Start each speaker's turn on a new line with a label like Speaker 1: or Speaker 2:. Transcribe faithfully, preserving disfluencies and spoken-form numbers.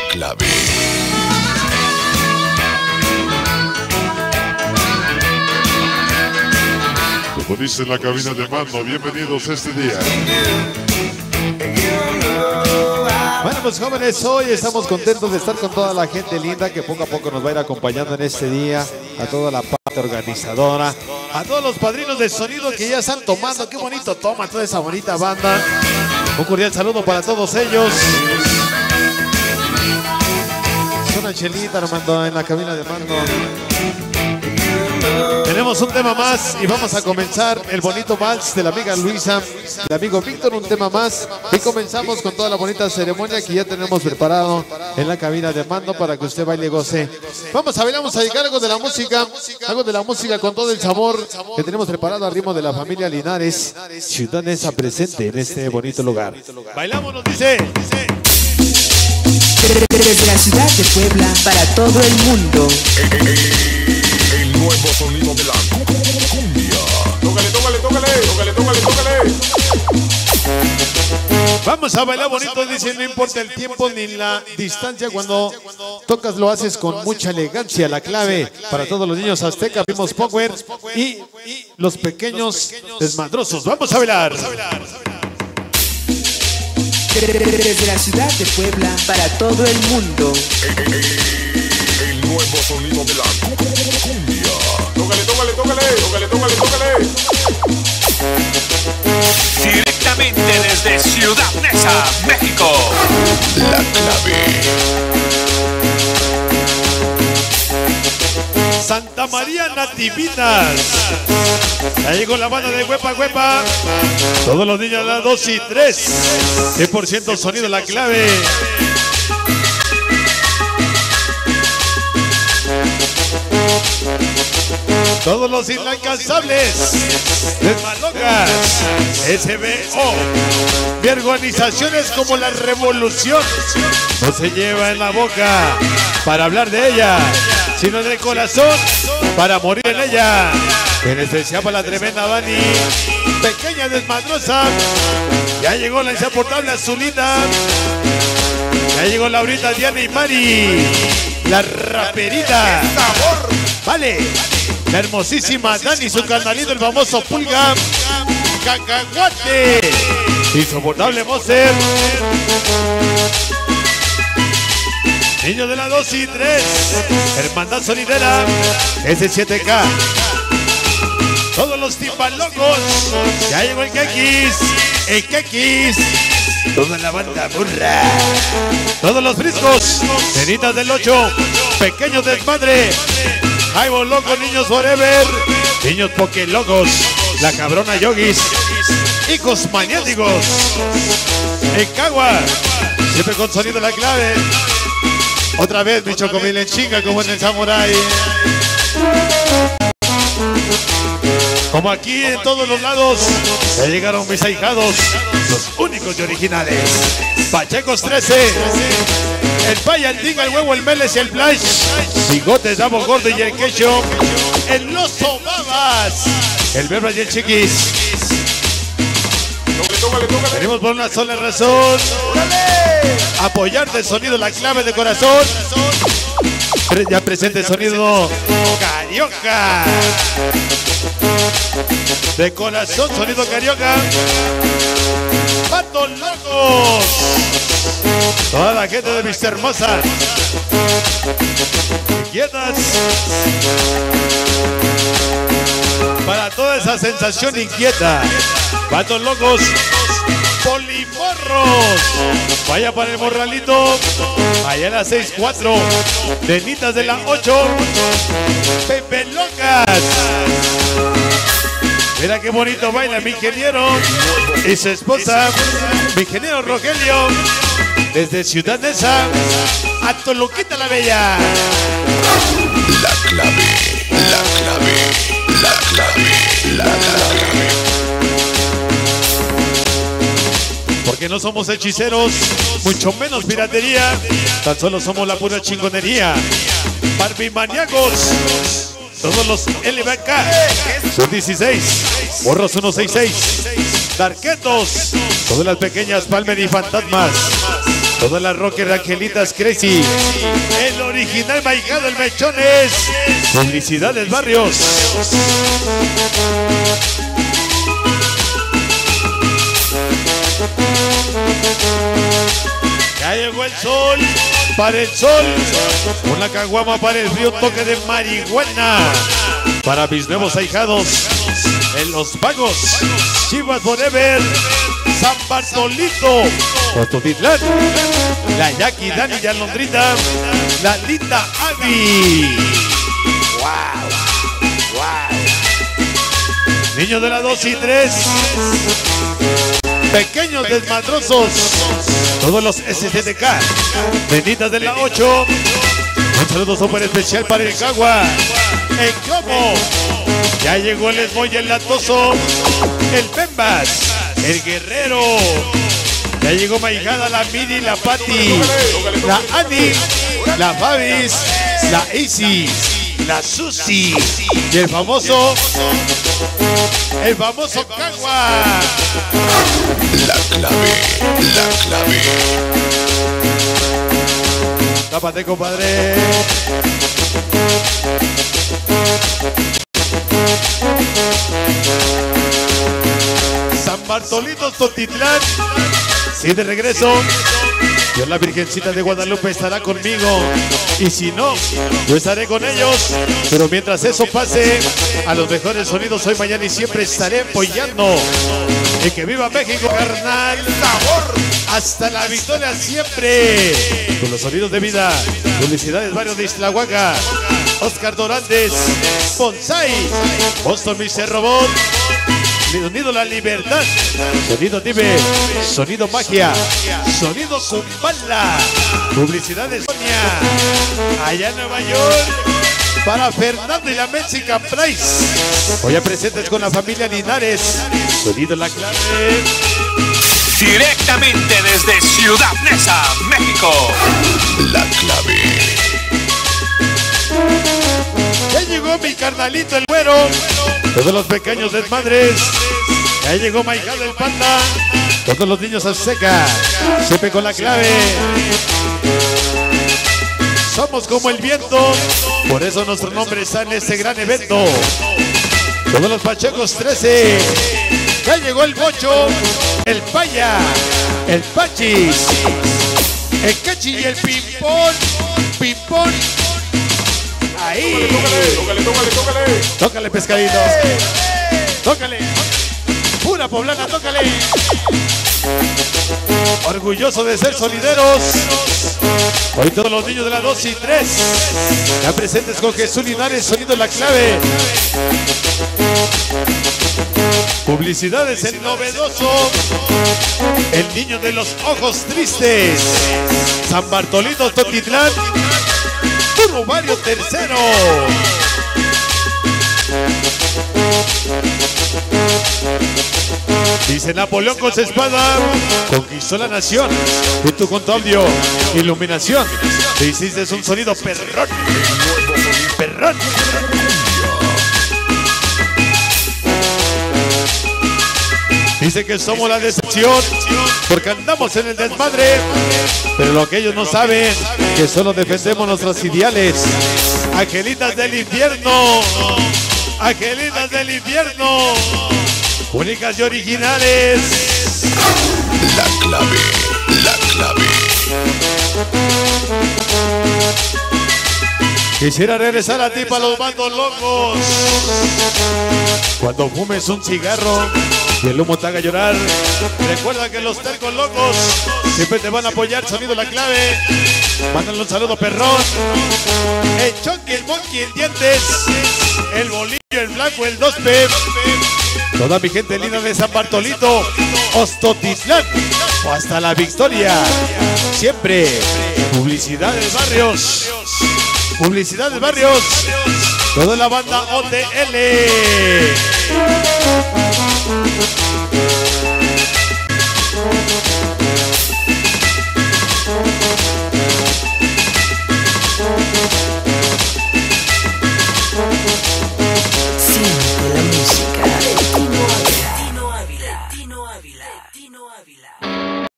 Speaker 1: clave.
Speaker 2: Como dice en la cabina de mando, bienvenidos este día.
Speaker 3: Bueno, pues jóvenes, hoy estamos contentos de estar con toda la gente linda que poco a poco nos va a ir acompañando en este día, a toda la parte organizadora, a todos los padrinos de sonido que ya están tomando. Qué bonito toma toda esa bonita banda. Un cordial saludo para todos ellos. Es una chelita, Armando, en la cabina de mando. Tenemos un tema más y vamos a comenzar el bonito vals de la amiga Luisa, del amigo Víctor, un tema más. Y comenzamos con toda la bonita ceremonia que ya tenemos preparado en la cabina de mando para que usted baile y goce. Vamos a bailar, vamos a dedicar algo de la música, algo de la música con todo el sabor que tenemos preparado al ritmo de la familia Linares, Ciudad Neza presente en este bonito lugar. Bailamos, nos dice.
Speaker 4: Desde la ciudad de Puebla para todo el mundo.
Speaker 1: El nuevo sonido de la cumbia.
Speaker 2: Tócale, tócale, tócale, tócale, tócale, tócale.
Speaker 3: Vamos a bailar bonito, dice, no importa el tiempo ni la distancia, cuando tocas lo haces con mucha elegancia. La clave para todos los niños aztecas, Primos Power y los pequeños desmadrosos. Vamos a bailar.
Speaker 4: Desde la ciudad de Puebla para todo el mundo.
Speaker 1: El nuevo sonido de la cumbia.
Speaker 2: Tócale, tócale, tócale, tócale, tócale, tócale.
Speaker 5: Directamente desde Ciudad Neza, México.
Speaker 1: La clave.
Speaker 3: Santa María Nativitas. Ya llegó la banda de Huepa Huepa. Todos los niños a las dos y tres. cien por ciento sonido la clave. Todos los inalcanzables, Desmalocas, S B O, y organizaciones como la Revolución. No se lleva en la boca para hablar de ella, sino en el corazón para morir en ella. En especial para la tremenda Dani, pequeña desmadrosa. Ya llegó la insoportable Azulita. Ya llegó Laurita, Diana y Mari, la raperita. Vale. La hermosísima Dani, su carnalito, el famoso Pulga, Cacahuate, insoportable Moser. Niños de la dos y tres, Hermandad Sonidera, S siete K. Todos los timbalocos, ya llegó el Kekis, el Kekis. Toda la banda burra. Todos los friscos, Cenitas del ocho, pequeños desmadre. Jaibo Loco, Niños Forever, Niños Pokelocos, La Cabrona Yogis, Hijos Maniáticos, El Cagua, siempre con sonido la clave. Otra vez mi chocomil en chinga como en el Samurai. Como aquí en todos los lados, ya llegaron mis ahijados, los únicos y originales. Pachecos trece, el Paya, el Tinga, el Huevo, el Meles y el Flash. Bigotes, Davo Gordo y el Quecho. El Oso Babas, el Bebra y el Chiquis. Venimos por una sola razón: apoyarte el sonido, la clave de corazón. Ya presente el sonido Carioca. De corazón, sonido Carioca. ¡Patos Locos! Toda la gente de Vista Hermosa. Inquietas. Para toda esa sensación inquieta. Patos Locos. Polimorros. Vaya para el Morralito. Allá en la seis cuatro. Denitas de la ocho. Pepe Locas. Mira qué bonito baila mi ingeniero y su esposa, mi ingeniero Rogelio, desde Ciudad Neza a Toluquita la Bella.
Speaker 1: La clave, la clave, la clave, la clave.
Speaker 3: Porque no somos hechiceros, mucho menos piratería, tan solo somos la pura chingonería. Barbie Maníacos. Todos los L B K, son dieciséis, Borros ciento sesenta y seis, Darquetos, todas las pequeñas Palmer y Fantasmas, Todas las rockers Angelitas Crazy. El original Maigado, el Mechones. Publicidades Barrios. Ya llegó el sol, para el sol, una caguama para el río, toque de marihuana, para mis nuevos ahijados, en Los Vagos, Chivas Forever, San Bartolito, Ototitlán, la Jackie, Dani y Alondrita, la linda Abby. Wow, wow. Niños de la dos y tres. Pequeños desmadrosos, todos los S siete K, benditas de la ocho. Un saludo súper especial para el Cagua, el Como. Ya llegó el Esmoy, el Latoso, el Bembas, el Guerrero. Ya llegó Maigada, la Mini, la Patti, la Ani, la Fabis, la Easy, la Susi y el famoso, el famoso Cagua.
Speaker 1: La clave, la clave.
Speaker 3: Tápate, compadre. San Bartolito, Totitlán. Sí, de regreso. Dios, la Virgencita de Guadalupe estará conmigo. Y si no, yo estaré con ellos. Pero mientras eso pase, a los mejores sonidos hoy, mañana y siempre estaré apoyando. Y que viva México, carnal. Sabor. Hasta la victoria siempre. Con los sonidos de vida. Publicidades Barrio de Islahuaca. Oscar Dorantes. Bonsai. Boston mister Robot. Sonido La Libertad. Sonido Tibe. Sonido Magia. Sonido Zumbala. Publicidades Sonia. Allá en Nueva York. Para Fernando y la Mexican Price. Hoy presentes con la familia Linares. Sonido La Clave.
Speaker 5: Directamente desde Ciudad Neza, México.
Speaker 1: La clave.
Speaker 3: Ya llegó mi carnalito el güero. Todos los pequeños desmadres. Ya llegó Maigado el Panda. Todos los niños Azteca. Siempre con La Clave. Somos como el viento. Por eso nuestro nombre está en este gran evento. Todos los Pachecos trece. Ya llegó el Bocho, el Paya, el Pachis, el Cachi y el Pimpón. Pimpón. Ahí.
Speaker 2: Tócale, tócale, tócale.
Speaker 3: Tócale, pescadito. Tócale. Pura poblana, tócale. Orgulloso de ser solideros. Hoy todos los niños de la dos y tres. Ya presentes con Jesús Linares, sonido La Clave. Publicidades El Novedoso. El niño de los ojos tristes. San Bartolito, Totitlán. Turrubario tercero. Dice Napoleón con su espada conquistó la nación. Y tú con tu audio, iluminación, te hiciste un sonido perrón. Perrón. Dice que somos la decepción porque andamos en el desmadre. Pero lo que ellos no saben, que solo defendemos nuestros ideales. Angelitas del infierno. Angelitas del infierno. Únicas y originales.
Speaker 1: La clave, la clave.
Speaker 3: Quisiera regresar a ti para los bandos locos. Cuando fumes un cigarro y el humo te haga llorar, recuerda que los tercos locos siempre te van a apoyar. Sonido La Clave. Mándale un saludo, perrón. El Chonky, el Monkey, el Dientes, el Bolillo, el Blanco, el dos P. Toda mi gente linda de San Bartolito, Ostotitlán, o hasta la victoria. Siempre. Publicidades Barrios. Publicidades Barrios. Toda la banda O T L.